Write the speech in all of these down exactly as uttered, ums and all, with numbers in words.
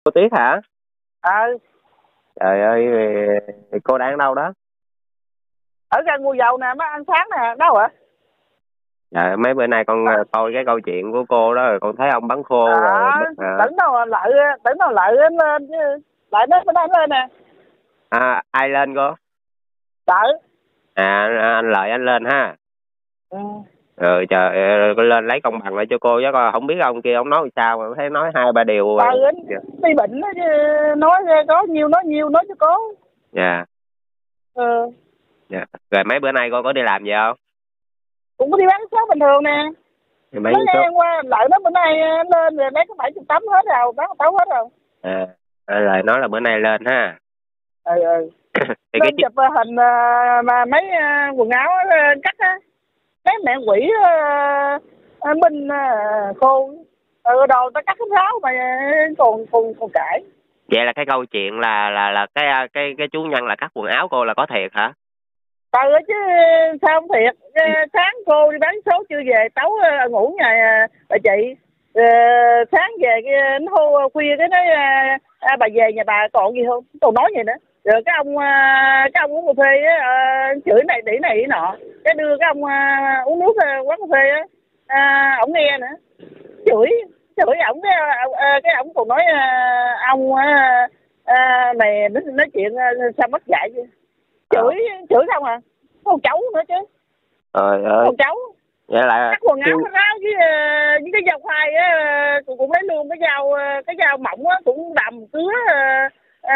Cô Tuyết hả? Ờ. Trời ơi, cô đang ở đâu đó? Ở gần mua dầu nè, mới ăn sáng nè, đâu ạ? Dạ, mấy bữa nay con à. coi cái câu chuyện của cô đó rồi con thấy ông bắn khô à, rồi. À. Tưởng đâu lợi, tưởng đâu lợi lên chứ. Lợi nó mới đánh lên nè. À, ai lên cô? Lợi. À, anh Lợi anh lên ha. Ừ. Rồi trời, con lên lấy công bằng lại cho cô chứ con không biết ông kia ông nói sao mà thấy nói hai ba điều. Ừ, đi bệnh đó chứ, nói có nhiêu nói nhiêu nói cho có. Dạ. Ừ. Dạ. Rồi mấy bữa nay cô có đi làm gì không? Cũng có đi bán số bình thường nè. Thì mấy nghe số... qua Lợi nó bữa nay lên rồi lấy có bảy chục tấm hết rồi, bán tấu hết rồi. À, Lợi nói là bữa nay lên ha. Ừ, ừ. Thì lên cái... chụp hình mà mấy quần áo cắt á, mấy mẹ quỷ uh, Minh uh, cô ừ, đồ ta cắt cái ráo mà còn còn còn cãi. Vậy là cái câu chuyện là là là cái cái cái chú nhân là cắt quần áo cô là có thiệt hả? Ừ chứ sao không thiệt. Sáng cô đi bán số chưa về, tấu ngủ nhà bà chị. Ờ, sáng về cái nó hô khuya cái nói à, bà về nhà bà còn gì không, còn nói gì nữa. Rồi cái ông cái ông uống cà phê á, chửi này đĩ này đĩ nọ, cái đưa cái ông uống nước quán cà phê á, à, ổng nghe nữa, chửi chửi ổng. Cái cái ổng còn nói ông à, mày nói, nói chuyện sao mất dạy chứ. Chửi à. Chửi không à, con cháu nữa chứ. Trời ơi, con cháu vậy là cắt quần áo cái ráo với với cái dao khoai á, cũng, cũng lấy luôn cái dao cái dao mỏng á, cũng đầm cứa à,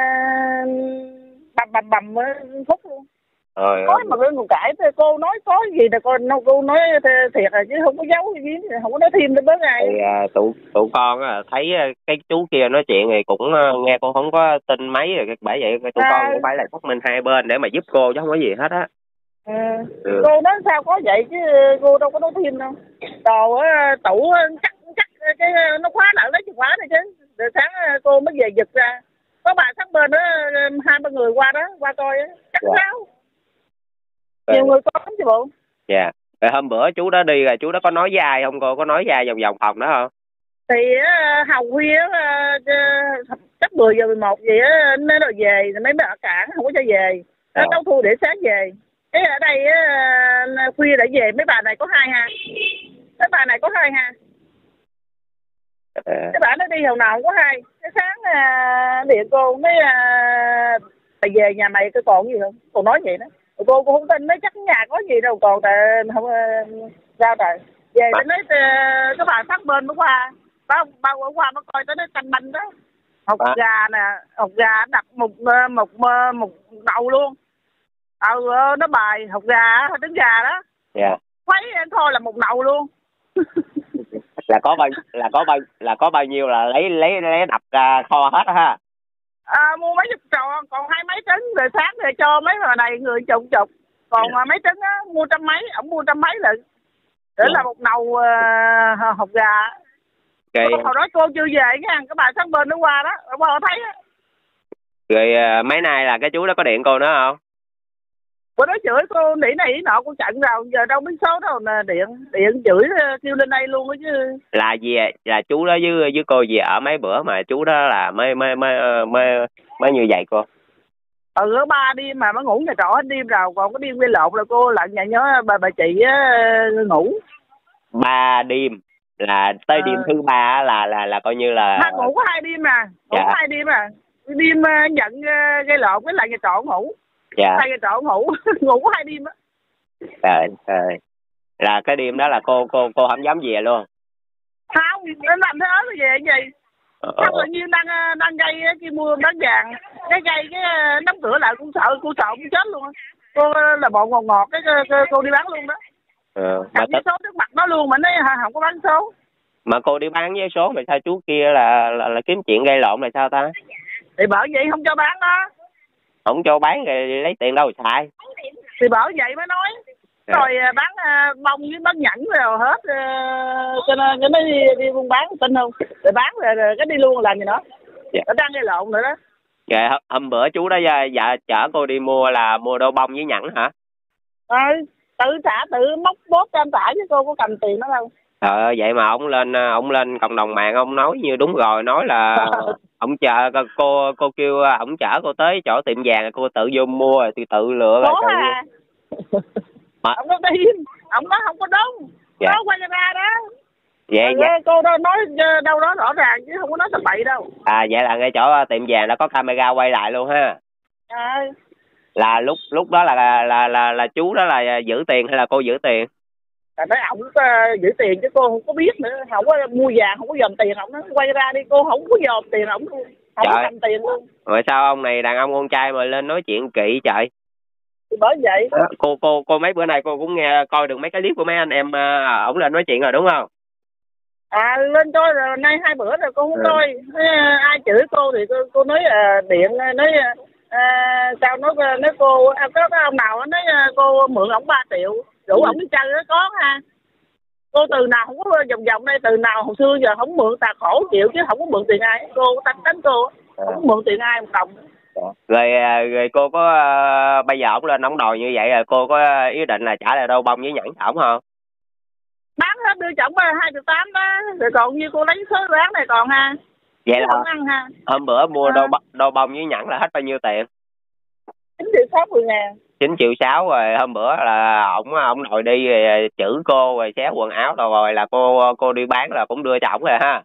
bầm bầm bầm phút luôn. Rồi, nói mà con cãi cô nói có gì là con cô nói thiệt rồi chứ không có giấu gì, không có nói thêm nữa bớt ngày. Thì à, tụi tụi con à, thấy cái chú kia nói chuyện thì cũng uh, nghe con không có tin mấy rồi, bởi vậy tụi à. con cũng phải là xác minh hai bên để mà giúp cô chứ không có gì hết á. À, ừ. Cô nói sao có vậy chứ cô đâu có nói thêm đâu. Đồ á, tủ chắc chắc cái nó khóa lại lấy chìa khóa này chứ. Rồi sáng cô mới về giật ra. Có bà sát bên đó hai ba người qua đó qua coi á, chắc wow. sao. Nhiều người có chứ bộ. Dạ. Rồi hôm bữa chú đó đi rồi chú đó có nói với ai không cô? Có nói với ai vòng vòng phòng đó không? Thì uh, hầu khuya uh, chắc mười giờ mười một vậy á nó rồi về, mấy bé ở cảng không có cho về. Nó đâu thu để sáng về. Thế ở đây uh, khuya đã về, mấy bà này có hai ha. Mấy bà này có hai ha. À. Cái bà nó đi hồi nào cũng có hai. Cái sáng uh, điện cô mới uh, mày về nhà mày cái còn gì không? Còn nói vậy đó. Cô cũng không tin, nói chắc nhà có gì đâu còn tại không uh, sao trời. Về tới nói uh, cái bà sát bên nó qua. Ba ba bữa qua nó coi tới nó canh banh đó. Hột à. Gà nè, hột gà đặt một một một, một đầu luôn. Ừ nó bài hột gà, trứng gà đó. Dạ. Yeah. Khuấy thôi là một nậu luôn. là có bao là có bao là có bao nhiêu là lấy lấy lấy đập ra kho hết ha. À, mua mấy chục tròn, còn hai mấy trứng rồi sáng rồi cho mấy người này người chục chục. Còn yeah. mấy trứng á mua trăm mấy, ổng mua trăm mấy lận. Để yeah. là một nầu uh, hột gà. Okay. Hồi đó cô chưa về nha, các bà sáng bên nó qua đó, bà thấy á. Rồi uh, mấy nay là cái chú đó có điện cô nữa không? Cô nói chửi cô nỉ này nỉ nọ, cô chặn rồi, giờ đâu biết số đâu mà điện, điện chửi kêu lên đây luôn đó chứ. Là gì là chú đó với với cô gì ở mấy bữa mà chú đó là mới mới mới mới mới như vậy cô? Ừ, ở ba đêm mà mới ngủ nhà trọ hết đêm rồi, còn có đêm gây lộn là cô lặn nhà nhớ bà bà chị ngủ. Ba đêm là tới à. Đêm thứ ba là là là coi như là. Ha, ngủ có hai đêm mà, ngủ dạ. có hai đêm mà, đêm uh, nhận uh, gây lộn với lại nhà trọ ngủ. Dạ. Hai nhà trọ ngủ, ngủ có hai đêm á. Trời ơi, là cái đêm đó là cô cô cô không dám về luôn. Không, nó làm thế ớt rồi về gì? Ờ. Không tự nhiên đang đang gây khi mua bán vàng, cái gây cái đóng cửa lại cũng sợ, cô sợ cũng chết luôn á. Cô là bộ ngọt ngọt cái cô, cô đi bán luôn đó. Ờ. Mà với số trước mặt nó luôn mà nó không có bán số. Mà cô đi bán với số mà sao chú kia là là, là kiếm chuyện gây lộn là sao ta? Thì bởi vậy không cho bán đó. Không cho bán rồi lấy tiền đâu xài. Thì bởi vậy mới nói. À. Rồi bán uh, bông với bán nhẫn rồi hết uh, cho nên cái nó đi, đi buôn bán tin không? Rồi bán rồi, rồi cái đi luôn làm gì nữa. Dạ. Nó đang gây lộn nữa đó. Dạ, hôm bữa chú đó dạ chở cô đi mua là mua đôi bông với nhẫn hả? Ừ, tự trả tự móc bốt cho anh trả chứ cô có cầm tiền đó đâu. Ờ, vậy mà ông lên ông lên cộng đồng mạng ông nói như đúng rồi, nói là ông chờ cô cô kêu ông chở cô tới chỗ tiệm vàng, cô tự vô mua rồi tự tự lựa rồi. Có à. Mà... ông có tin, ông nói không có đúng. Dạ. Nó quay ra đó. Vậy dạ. Cô đó nói đâu đó rõ ràng chứ không có nói tầm bậy đâu. À, vậy là ngay chỗ tiệm vàng đã có camera quay lại luôn ha. À. Là lúc lúc đó là là là là, là chú đó là giữ tiền hay là cô giữ tiền? À, nói ổng uh, giữ tiền chứ cô không có biết nữa, không có mua vàng, không có dòm tiền ổng, nó quay ra đi cô không có dòm tiền ổng luôn, không trời, có cầm tiền luôn. Rồi sao ông này đàn ông con trai mà lên nói chuyện kỹ trời? Thì bởi vậy đó, cô cô cô mấy bữa nay cô cũng nghe coi được mấy cái clip của mấy anh em uh, ổng lên nói chuyện rồi đúng không? À, lên coi rồi, nay hai bữa rồi cô không ừ. coi. À, ai chửi cô thì cô, cô nói uh, điện nói uh, sao nói nói cô à, có, có ông nào nói uh, cô mượn ổng ba triệu rủ ừ. ổng đi chơi đó có ha. Cô từ nào không có vòng vòng đây, từ nào hồi xưa giờ không mượn tà khổ chịu chứ không có mượn tiền ai. Cô tánh tánh cô à. Không mượn tiền ai một đồng. Rồi rồi cô có uh, bây giờ ổng lên ổng đòi như vậy rồi cô có ý định là trả lại đâu bông với nhẫn cho ổng không? Bán hết đưa chồng hai triệu tám đó, rồi còn như cô lấy số bán này còn ha. Vậy là không ăn ha. Hôm bữa mua à. đôi đôi bông với nhẫn là hết bao nhiêu tiền? chín triệu sáu mươi ngàn. chín triệu sáu rồi hôm bữa là ổng ổng đòi đi rồi chửi cô rồi xé quần áo rồi, rồi là cô cô đi bán là cũng đưa cho ổng rồi ha.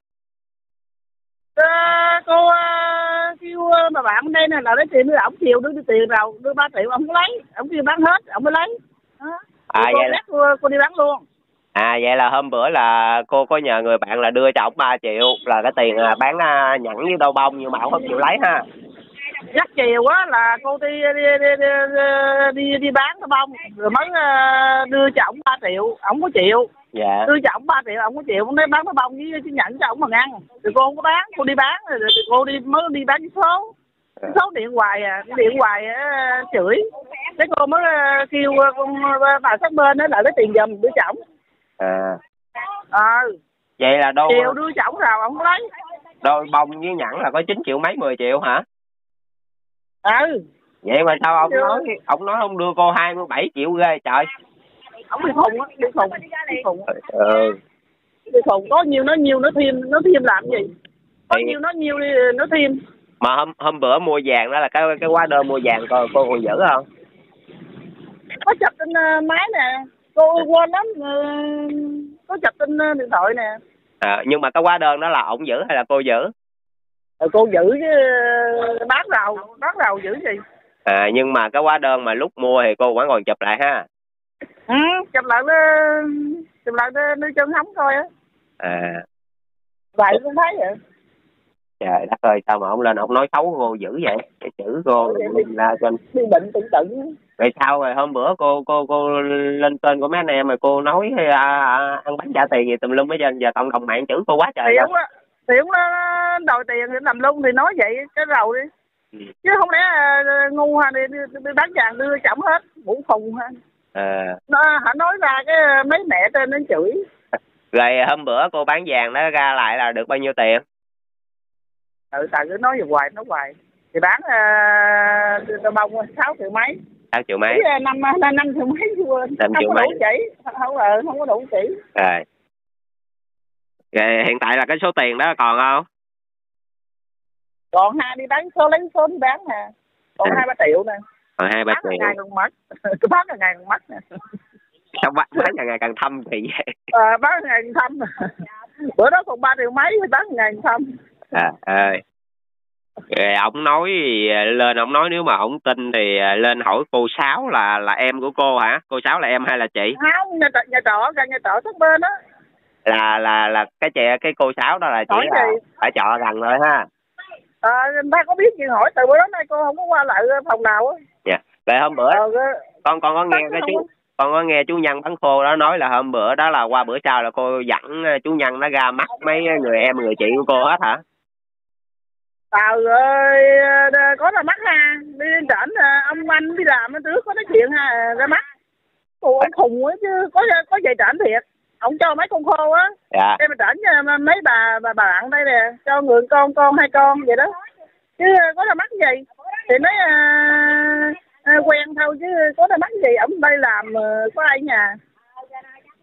À, cô uh, kêu mà bạn đây nè là lấy tiền đưa ổng chiều đưa tiền rồi đưa ba triệu ổng lấy, ổng kêu bán hết ổng mới lấy. Đó. À, cô vậy là... cô, cô đi bán luôn. À, vậy là hôm bữa là cô có nhờ người bạn là đưa cho ổng ba triệu là cái tiền bán nhẫn với đôi bông, nhưng mà ổng không chịu lấy ha. Dắt chiều á là cô đi đi đi đi, đi, đi bán cái bông rồi mới đưa cho ổng ba triệu, ổng có chịu. Dạ. Đưa cho ổng ba triệu ổng có chịu, ổng nói bán cái bông với cái nhẫn cho ổng mà ăn. Rồi cô không có bán, cô đi bán rồi cô đi mới đi bán cái số. Cái số điện hoài à, điện hoài á, chửi. Thế cô mới kêu con bà sát bên đó là lấy tiền giùm đưa cho ổng. À. Ờ. Vậy là đâu chiều đưa cho ổng rồi ổng có lấy. Đôi bông với nhẫn là có chín triệu mấy mười triệu hả? Ừ. Vậy mà sao ông nói ông nói ông đưa cô hai mươi bảy triệu ghê trời. Ông bị khùng á, bị khùng. Bị khùng. Ừ. Bị khùng, có nhiều nó nhiều nó thêm, nó thêm làm gì? Có thì... nhiều nó nhiều đi nó thêm. Mà hôm hôm bữa mua vàng đó là cái cái hóa đơn mua vàng cô cô còn giữ không? Có chụp trên uh, máy nè. Cô quên lắm. Uh, có chụp trên uh, điện thoại nè. À, nhưng mà cái hóa đơn đó là ổng giữ hay là cô giữ? Rồi cô giữ chứ bán rầu, bán rầu giữ gì? À, nhưng mà cái hóa đơn mà lúc mua thì cô vẫn còn chụp lại ha. Ừ, chụp lại chụp lại đưa chân hóng thôi á. À. Vậy cũng thấy vậy. Trời đất ơi, sao mà ông lên ông nói xấu cô dữ vậy? Cái chữ cô là trên bị bệnh tự tự. Rồi sao rồi hôm bữa cô cô cô lên tên của mấy anh em mà cô nói à, à, ăn bánh trả tiền gì tùm lum hết trơn, giờ cộng đồng mạng chửi cô quá trời. Thì ông á, thì ông đòi tiền thì làm luôn thì nói vậy cái đầu đi. Ừ. Chứ không lẽ uh, ngu ha đi, đi, đi bán vàng đưa chổng hết, mũ khùng ha. À. Nó hả nói ra cái mấy mẹ trên nó chửi. Rồi hôm bữa cô bán vàng đó ra lại là được bao nhiêu tiền? Ừ, tại cứ nói về hoài nói hoài. Thì bán uh, bông sáu triệu mấy. sáu triệu mấy. năm năm triệu mấy quên. năm triệu không có mấy. Đủ chỉ, không ờ không có đủ chỉ. Rồi. Rồi hiện tại là cái số tiền đó còn không? Còn hai đi bán số lấy số đi bán nè. Còn hai ba triệu nè. Còn hai ba triệu. Bán ngày còn mất. Cứ bán ngày còn mất nè. Sao bán bán ngày càng thâm thì vậy? Ờ bán ngày càng thâm. Bữa đó còn ba triệu mấy thì bán ngày càng thâm. À ơi. Rồi ông nói lên ông nói nếu mà ông tin thì lên hỏi cô Sáu là là em của cô hả? Cô Sáu là em hay là chị? Không, nhà trọ nhà trọ gần nhà trọ sát bên đó. Là là là cái chị cái cô Sáu đó là chỉ là ở trọ gần thôi ha. Ờ người ta có biết gì hỏi, từ bữa đó nay cô không có qua lại phòng nào á. Dạ. Vậy hôm bữa ờ, con con có nghe cái chú con có nghe chú Nhân bán khô đó nói là hôm bữa đó là qua bữa sau là cô dẫn chú Nhân nó ra mắt mấy người em người chị của cô hết hả? Trời ơi, có ra mắt ha, đi trển ông anh đi làm trước có nói chuyện ha, ra mắt. Ủa, ông khùng quá chứ, có có về trển thiệt. Ông cho mấy con khô á, dạ. Em trển cho mấy bà bà bạn đây nè, cho người con con hai con vậy đó. Chứ có ra mắt gì, thì nói à, à, quen thôi chứ có ra mắt gì, ông đây làm có ai ở nhà.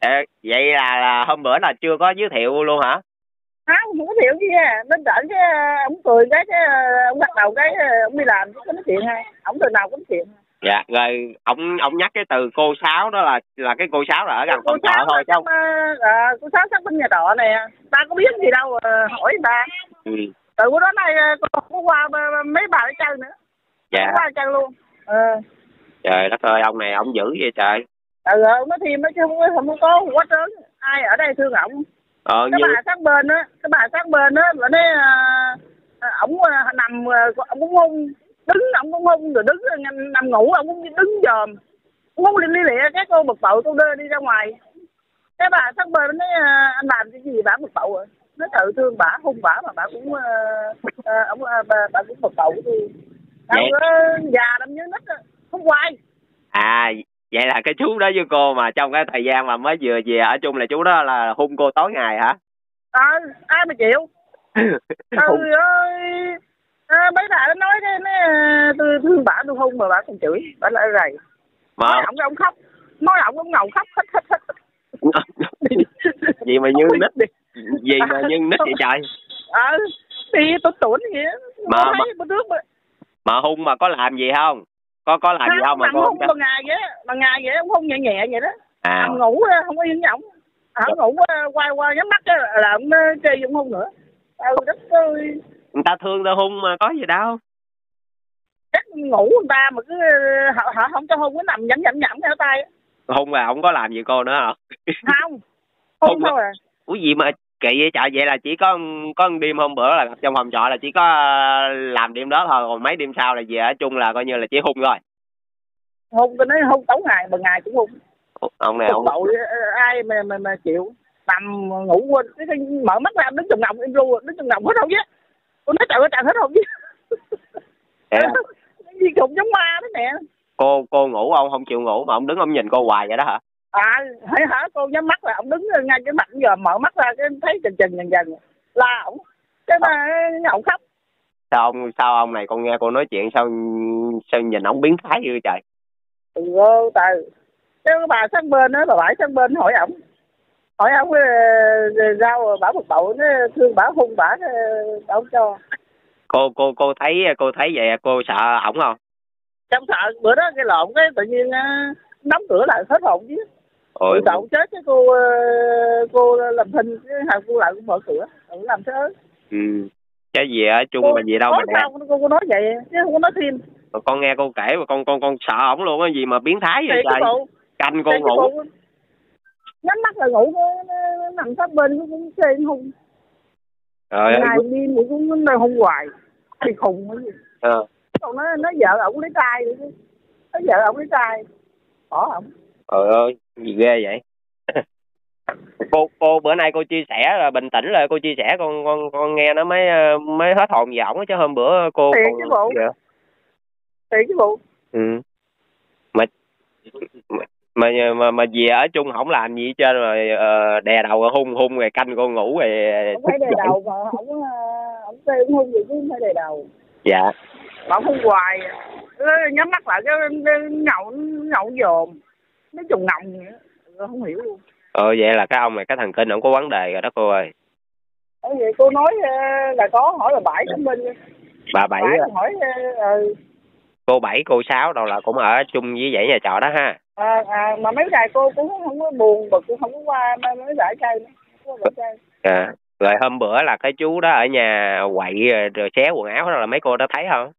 Ê, vậy là, là hôm bữa là chưa có giới thiệu luôn hả? Không, không có thiệu gì à. Đến đợi cái ông cười cái cái ông bắt đầu cái ông đi làm cái nói chuyện hay. Ông từ nào cũng nói chuyện. Dạ, rồi ông ông nhắc cái từ cô Sáu đó là là cái cô Sáu là ở gần phòng trọ thôi chứ không? À, cô Sáu sát bên nhà trọ này, ta có biết gì đâu, hỏi người ta. Ừ. Từ bữa đó nay con có qua mấy bà đi chơi nữa. Dạ. Qua chơi luôn. Ờ. Trời đất ơi, ông này ông dữ vậy trời. Ừ, ông nói thêm đó chứ không, không có quá trớn. Ai ở đây thương ổng. Ờ, cái như... bà sát bên á, cái bà sát bên á, bà nói ổng uh, nằm, uh, ổng cũng hung, đứng ổng cũng hung, rồi đứng nằm ngủ ổng cũng đứng dòm, cũng không liên lịa. Cái cô bực bội cô đưa đi ra ngoài. Cái bà sát bên nói uh, anh làm cái gì bà bực bội rồi, nó tự thương bà, hung bà mà bà cũng uh, uh, ổng uh, bà, bà cũng bực bội thì ông uh, già đâm như nít không quay. À, vậy là cái chú đó với cô mà trong cái thời gian mà mới vừa về ở chung là chú đó là hung cô tối ngày hả? Ờ, à, ai mà chịu. Trời ơi, à, mấy bà nó nói thế, nó tôi thương bà, tôi hung mà bà còn chửi, bà lại rầy. Mà... Nói ổng ông khóc, nói ổng ông ngầu khóc, khóc, khóc, khóc. Gì mà như nít, gì mà như nít vậy trời? Ờ, thì tôi tuổi vậy á. Mà, mà, mà, mà hung mà có làm gì không? Có có làm à, gì không mà cô hung bằng ngày vậy, bằng ngày vậy, ông hung nhẹ nhẹ vậy đó. À. Nằm ngủ không có yên ổng. Ổng ngủ quay qua nhắm mắt là ông chơi ông hung nữa. Ừ, đất ơi. Người ta thương ta hung mà có gì đâu. Chắc ngủ người ta mà cứ họ, họ không cho hung, cứ nằm nhẩm nhẩm nhẩm theo tay. Hung mà không có làm gì cô nữa hả? Không, hung, hung thôi à. Ủa gì mà kỳ vậy trời, vậy là chỉ có có đêm hôm bữa là trong phòng trọ là chỉ có làm đêm đó thôi, còn mấy đêm sau là về ở chung là coi như là chỉ hung rồi. Hung tôi nói hung tối ngày, bằng ngày cũng hung. Ông này ông tội ai mà mà mà chịu nằm ngủ quên cái, cái mở mắt ra đứng chừng ngọng em ru đứng chừng ngọng hết hồn chứ. Tôi nói trời ơi trời hết hồn chứ. Cái gì cũng giống ma đó nè. Cô cô ngủ ông không chịu ngủ mà ông đứng ông nhìn cô hoài vậy đó hả? À hả hả cô nhắm mắt là ông đứng ngay cái mặt giờ mở mắt ra cái thấy chừng chừng dần dần la ổng cái mà ổng khóc. Sao ông sao ông này con nghe cô nói chuyện sao sao nhìn ổng biến thái dữ trời. Ừ tại cái bà sang bên đó, bà bãi sang bên hỏi ổng hỏi ổng rau bả một bậu nó thương bả hung bả bả không cho. Cô cô cô thấy cô thấy vậy cô sợ ổng không? Trong sợ bữa đó cái lộn cái tự nhiên đóng cửa lại hết hồn chứ. Ôi cậu chết cái cô cô làm thinh cái hàng cô lại cũng mở cửa cũng làm thế. Ừ cái gì ở chung cô, mà gì đâu mà mà sao cô, cô nói vậy chứ không có nói thêm. Con nghe cô kể mà con con con sợ ổng luôn á, gì mà biến thái vậy trời. Canh cô ngủ nhắm mắt là ngủ nó, nó nằm sát bên nó cũng xê hung. Rồi ngày đêm cũng cũng nó hung hoài thì khùng cái gì. Ờ. Còn nó nó vợ ổng lấy trai nữa chứ. Nó vợ ổng lấy trai bỏ ổng. Trời ơi gì ghê vậy. cô cô bữa nay cô chia sẻ là bình tĩnh là cô chia sẻ con con con nghe nó mới mới hết hồn về ổng chứ hôm bữa cô thiệt chứ bộ dạ. Thiệt chứ bộ. Ừ mà mà mà mà về ở chung không làm gì hết trơn rồi uh, đè đầu hung hung rồi canh cô ngủ rồi không phải đè đầu mà không không tê cũng hung gì chứ không phải đè đầu. Dạ mà hung hoài nhắm mắt lại cái nhậu nhậu dồn nó trùng nòng vậy không hiểu luôn. Ờ vậy là cái ông này cái thần kinh ổng có vấn đề rồi đó cô ơi. Ở vậy cô nói là có hỏi là Bảy trong bên bà Bảy hỏi ừ. Cô Bảy cô Sáu đâu là cũng ở chung với dãy nhà trọ đó ha. À, à mà mấy ngày cô cũng không có buồn bực, cũng không có qua mấy giải chơi nữa. À, rồi hôm bữa là cái chú đó ở nhà quậy rồi xé quần áo đó là mấy cô đã thấy không?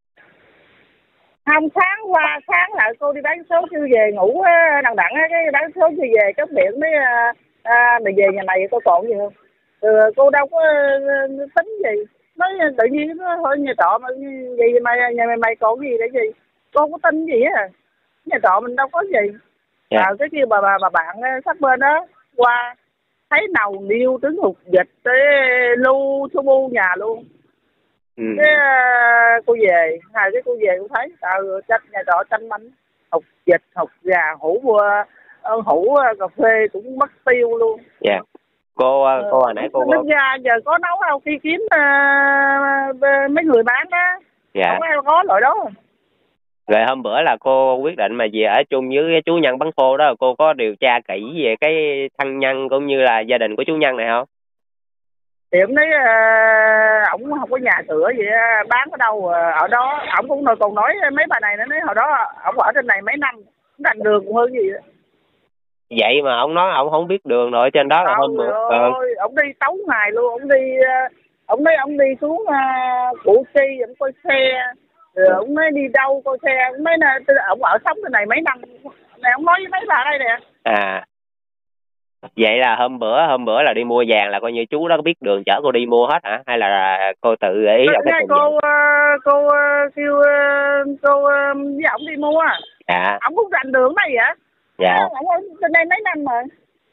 Không, sáng qua sáng lại cô đi bán số chưa về ngủ đằng đẵng cái bán số chưa về cái miệng mới à, mày về nhà mày cô còn gì không? Ừ, cô đâu có tính gì, nói tự nhiên nó thôi nhà trọ mà gì mày nhà mày mày còn gì để gì? Cô có tin gì á? Nhà trọ mình đâu có gì. Yeah. À, cái kia bà bà bà bạn sát bên đó qua thấy nầu niêu trứng hụt vịt tới lu su bu nhà luôn. Ừ. Cái uh, cô về hai cái cô về cũng thấy tao trách nhà trọ tranh bánh hụt vịt hụt gà hủ uh, hủ uh, cà phê cũng mất tiêu luôn. Dạ yeah. Cô uh, cô hồi nãy cô Nên ra giờ có nấu đâu khi kiếm uh, mấy người bán đó. Dạ Không có loại đó. Rồi hôm bữa là cô quyết định mà về ở chung với cái chú Nhân bán khô đó, cô có điều tra kỹ về cái thân nhân cũng như là gia đình của chú Nhân này không? Thì ông nói ổng uh, không có nhà cửa gì uh, bán ở đâu uh, ở đó. Ổng cũng còn nói mấy bà này nó nói hồi đó ổng ở trên này mấy năm rành đường cũng hơn gì đó. Vậy mà ông nói ông không biết đường rồi trên đó là hôm bữa ờ. Ông đi tấu ngày luôn, ông đi ông nói ông đi xuống uh, Củ Chi ông coi xe, rồi ông nói đi đâu coi xe, ông nói là ông ở sống trên này mấy năm này, ông nói với mấy bà đây nè. À, vậy là hôm bữa hôm bữa là đi mua vàng là coi như chú đó biết đường chở cô đi mua hết hả, hay là cô tự ý là cái cô uh, cô uh, kêu uh, cô uh, với ổng đi mua. Dạ. Ổng cũng rành đường này vậy. Dạ. Ổng ở trên đây mấy năm rồi.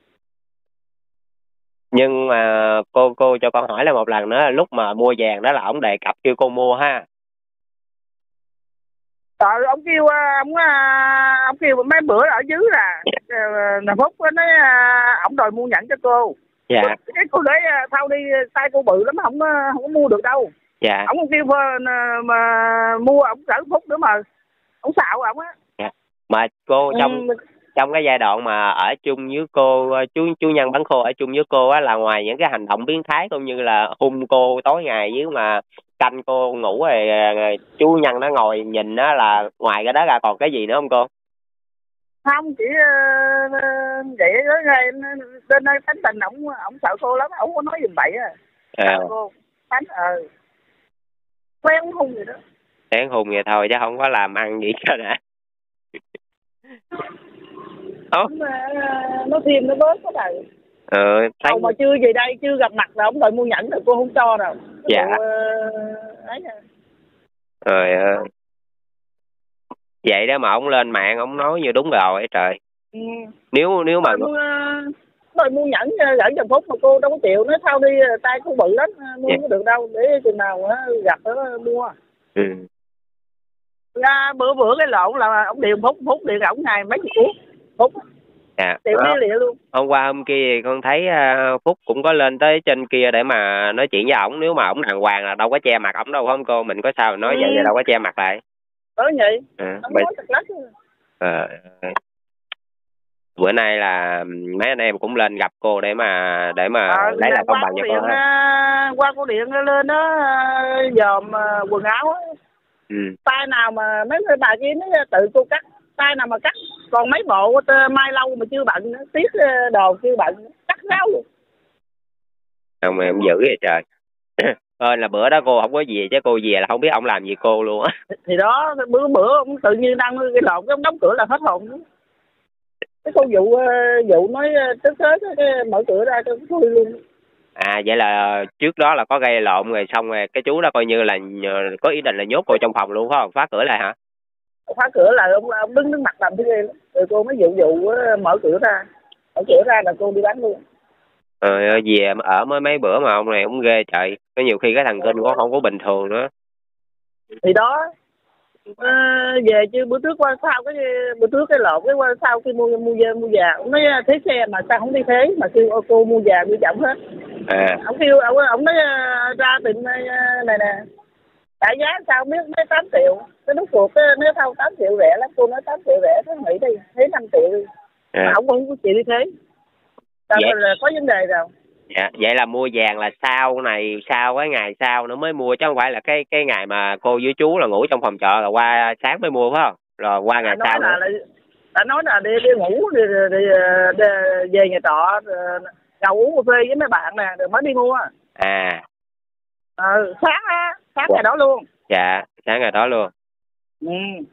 Nhưng mà cô cô cho con hỏi là một lần nữa, lúc mà mua vàng đó là ổng đề cập kêu cô mua ha. Ờ, ông kêu ông ông kêu mấy bữa ở dưới là là Phúc nói ổng đòi mua nhẫn cho cô. Dạ. Cái cô nói thao đi tay cô bự lắm, không không có mua được đâu. Dạ. Ông kêu mà mua ổng cỡ Phúc nữa mà ông xạo ổng á. Dạ. Mà cô trong ừ. trong cái giai đoạn mà ở chung với cô, chú chú Nhân bán khô ở chung với cô á, là ngoài những cái hành động biến thái cũng như là hung cô tối ngày với mà canh cô ngủ rồi chú Nhân nó ngồi nhìn á, là ngoài cái đó ra còn cái gì nữa không cô? Không, chỉ uh, vậy đó, trên đây tánh tình ổng ổng sợ cô lắm, ổng có nói giùm bậy à. À. Sợ cô tánh ờ quen hung gì đó. Quen hung vậy thôi chứ không có làm ăn gì cho đã. Ủa? Nó thêm nó bớt có đời. Ừ, thấy... Đâu mà chưa về đây chưa gặp mặt là ông đòi mua nhẫn rồi cô không cho đâu. Dạ. Cô, uh, ấy nè. Trời ơi. Vậy đó mà ông lên mạng ông nói như đúng rồi ấy trời. Ừ. Nếu nếu mà đòi mua, đòi mua nhẫn gửi cho Phúc mà cô đâu có chịu, nói thao đi tay cô bự lắm, mua dạ. Không được đâu, để chừng nào gặp nó mua. Ừ. Ra bữa bữa cái lộn là ông điện Phúc, Phúc điện ổng ngày mấy chục cuốn. Phúc dạ. Điện à, điện luôn. Hôm qua hôm kia con thấy uh, Phúc cũng có lên tới trên kia để mà nói chuyện với ổng, nếu mà ổng đàng hoàng là đâu có che mặt ổng đâu không cô, mình có sao nói ừ. vậy là đâu có che mặt lại. Đó vậy. À, ông bây... nói thật lắm. À, bữa nay là mấy anh em cũng lên gặp cô để mà để mà à, lấy lại công bằng cho cô ha. Qua cô điện lên đó dòm quần áo á. Ừ. Tay nào mà mấy người bà kia nó tự cô cắt, tay nào mà cắt, còn mấy bộ mai lâu mà chưa bận nữa, tiếc đồ chưa bận, cắt ráo luôn. Ông em dữ vậy trời. Ơi là bữa đó cô không có gì chứ cô về là không biết ông làm gì cô luôn á. Thì đó bữa bữa ông tự nhiên đang cái lộn cái ông đóng cửa là hết hồn. Cái cô vụ vụ nói tức tới cái mở cửa ra cho tôi luôn. À vậy là trước đó là có gây lộn rồi xong rồi cái chú đó coi như là có ý định là nhốt cô trong phòng luôn phải không? Phá cửa lại hả? Phá cửa là ông, ông đứng đứng mặt làm thế ghê lắm. Rồi cô mới vụ vụ mở cửa ra. Mở cửa ra là cô đi bán luôn. Ờ, về ở mới mấy bữa mà ông này ông ghê trời. Có nhiều khi cái thằng kinh của không có bình thường nữa. Thì đó. À, về chứ bữa trước qua sau cái bữa trước cái lộn cái qua sau khi mua mua mua vàng ông nói thế xe mà sao không đi thế mà kêu cô mua vàng đi chậm hết. À. Ông kêu ông ông nói ra tiệm này nè tại giá sao không biết mấy tám triệu cái nước cuộc nếu thâu tám triệu rẻ lắm, cô nói tám triệu rẻ thế nghĩ đi thế năm triệu đi. À. Mà ông không có chịu đi thế sao là có vấn đề rồi. Dạ, vậy là mua vàng là sau này sau cái ngày sau nó mới mua chứ không phải là cái cái ngày mà cô với chú là ngủ trong phòng trọ là qua sáng mới mua phải không? Rồi qua ngày à, sau là, nữa. Đã nói là đi đi ngủ đi, đi, đi, đi về nhà trọ ngồi uống cà phê với mấy bạn nè rồi mới đi mua. À. Ờ sáng á, sáng ngày đó luôn. Dạ, sáng ngày đó luôn. Ừ.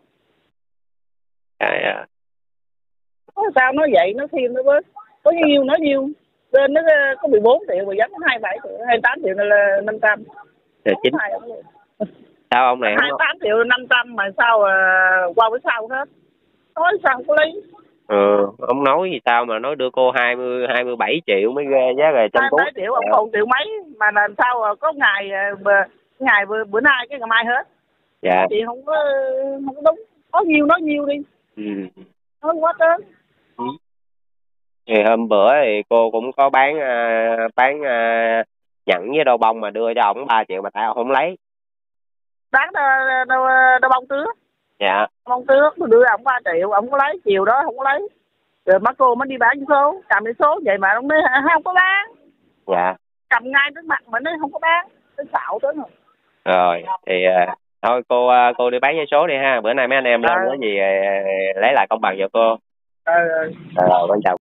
À, sao nói vậy nó thêm nó bớt có nhiêu nói nhiêu. Lên nó có mười bốn triệu mà dám hai mươi bảy triệu, hai mươi tám triệu là năm trăm. Rồi chính. Sao ông này hai mươi tám triệu năm trăm mà sao à, qua bữa sau hết. Nói sao không có lấy. Ừ, ông nói gì sao mà nói đưa cô hai mươi, hai mươi bảy triệu mới ghê giá rồi trong túi. hai mươi bảy triệu ông còn triệu mấy mà làm sao có ngày ngày bữa, bữa nay cái ngày mai hết. Dạ. Chị không có không có đúng. Có nhiêu nói nhiêu đi. Ừ. Nói quá trơn. Ừ. Thì hôm bữa thì cô cũng có bán uh, bán uh, nhẫn với đôi bông mà đưa cho ổng ba triệu mà tao không lấy. Bán đôi, đôi, đôi bông tứa. Dạ. Ông trước tôi đưa ông ba triệu, ông có lấy, chiều đó không có lấy. Rồi má cô mới đi bán vé số, cầm vé số vậy mà ông nói không có bán. Dạ. Cầm ngay trước mặt mà nó không có bán, nó xạo tới rồi. Rồi thì uh, thôi cô uh, cô đi bán vé số đi ha, bữa nay mấy anh em lên có gì uh, lấy lại công bằng cho cô. Ừ. Rồi, con chào.